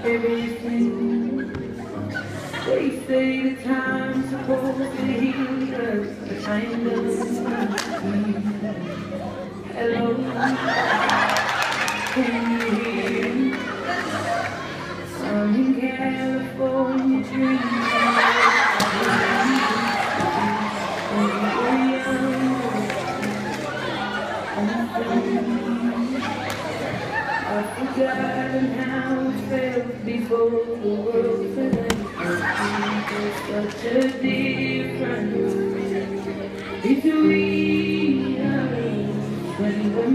everything. They say the time's supposed to heal us, but I know hello, can you hear me? I'm in California dreaming. When we were young and free, I've forgotten how it felt before the world fell. There's such a difference between us when we're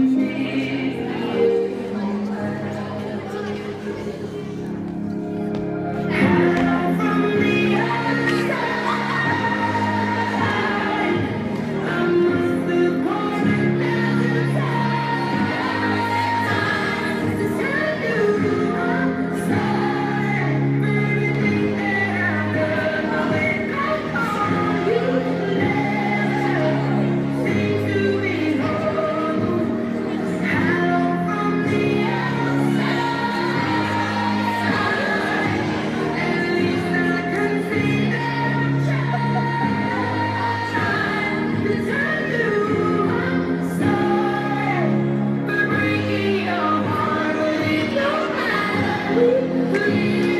free.